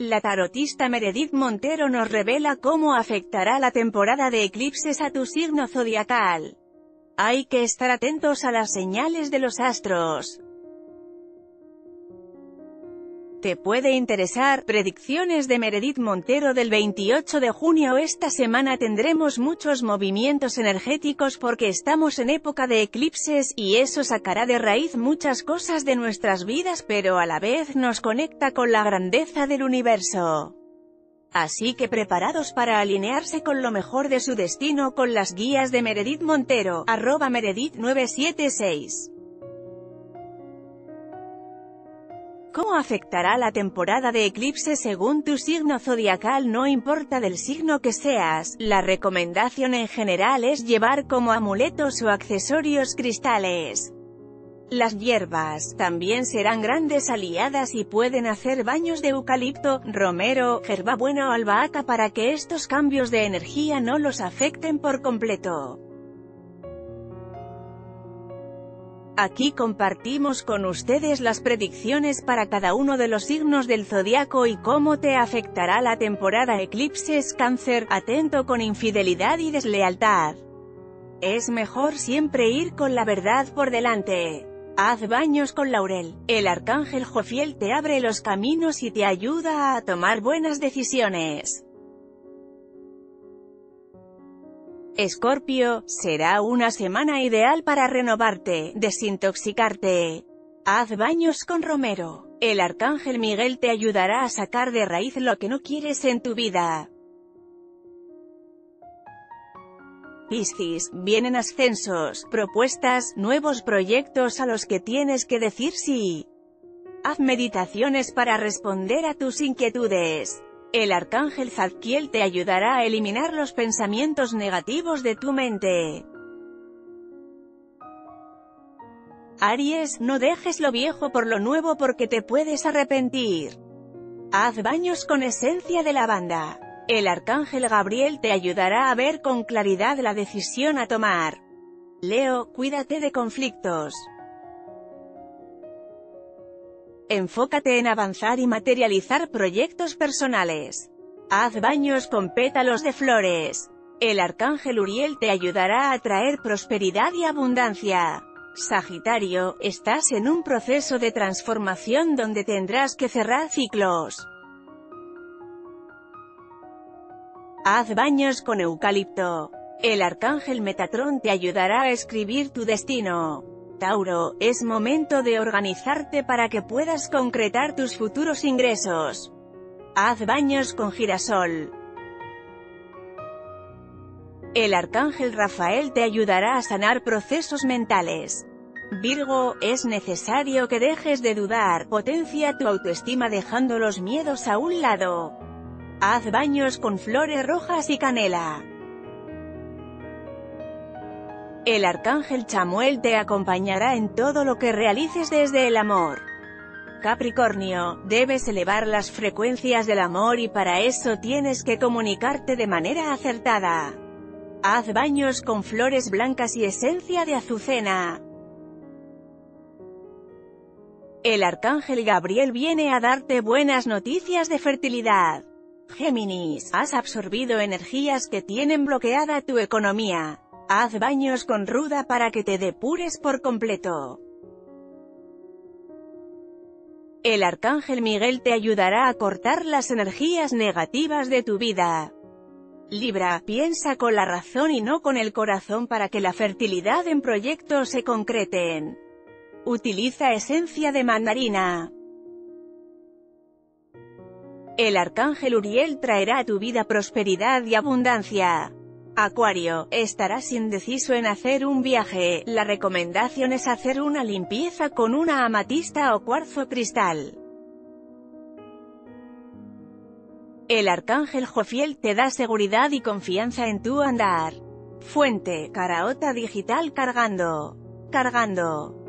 La tarotista Meredith Montero nos revela cómo afectará la temporada de eclipses a tu signo zodiacal. Hay que estar atentos a las señales de los astros. Te puede interesar. Predicciones de Meredith Montero del 28 de junio. Esta semana tendremos muchos movimientos energéticos porque estamos en época de eclipses, y eso sacará de raíz muchas cosas de nuestras vidas, pero a la vez nos conecta con la grandeza del universo. Así que preparados para alinearse con lo mejor de su destino con las guías de Meredith Montero, @Meredith976. ¿Cómo afectará la temporada de eclipses según tu signo zodiacal? No importa del signo que seas, la recomendación en general es llevar como amuletos o accesorios cristales. Las hierbas también serán grandes aliadas y pueden hacer baños de eucalipto, romero, hierbabuena o albahaca para que estos cambios de energía no los afecten por completo. Aquí compartimos con ustedes las predicciones para cada uno de los signos del zodiaco y cómo te afectará la temporada eclipses. Cáncer, atento con infidelidad y deslealtad. Es mejor siempre ir con la verdad por delante. Haz baños con laurel. El arcángel Jofiel te abre los caminos y te ayuda a tomar buenas decisiones. Escorpio, será una semana ideal para renovarte, desintoxicarte. Haz baños con romero. El arcángel Miguel te ayudará a sacar de raíz lo que no quieres en tu vida. Piscis, vienen ascensos, propuestas, nuevos proyectos a los que tienes que decir sí. Haz meditaciones para responder a tus inquietudes. El arcángel Zadkiel te ayudará a eliminar los pensamientos negativos de tu mente. Aries, no dejes lo viejo por lo nuevo porque te puedes arrepentir. Haz baños con esencia de lavanda. El arcángel Gabriel te ayudará a ver con claridad la decisión a tomar. Leo, cuídate de conflictos. Enfócate en avanzar y materializar proyectos personales. Haz baños con pétalos de flores. El arcángel Uriel te ayudará a atraer prosperidad y abundancia. Sagitario, estás en un proceso de transformación donde tendrás que cerrar ciclos. Haz baños con eucalipto. El arcángel Metatrón te ayudará a escribir tu destino. Tauro, es momento de organizarte para que puedas concretar tus futuros ingresos. Haz baños con girasol. El arcángel Rafael te ayudará a sanar procesos mentales. Virgo, es necesario que dejes de dudar, potencia tu autoestima dejando los miedos a un lado. Haz baños con flores rojas y canela. El arcángel Chamuel te acompañará en todo lo que realices desde el amor. Capricornio, debes elevar las frecuencias del amor y para eso tienes que comunicarte de manera acertada. Haz baños con flores blancas y esencia de azucena. El arcángel Gabriel viene a darte buenas noticias de fertilidad. Géminis, has absorbido energías que tienen bloqueada tu economía. Haz baños con ruda para que te depures por completo. El arcángel Miguel te ayudará a cortar las energías negativas de tu vida. Libra, piensa con la razón y no con el corazón para que la fertilidad en proyectos se concreten. Utiliza esencia de mandarina. El arcángel Uriel traerá a tu vida prosperidad y abundancia. Acuario, estarás indeciso en hacer un viaje. La recomendación es hacer una limpieza con una amatista o cuarzo cristal. El arcángel Jofiel te da seguridad y confianza en tu andar. Fuente, Caraota Digital cargando.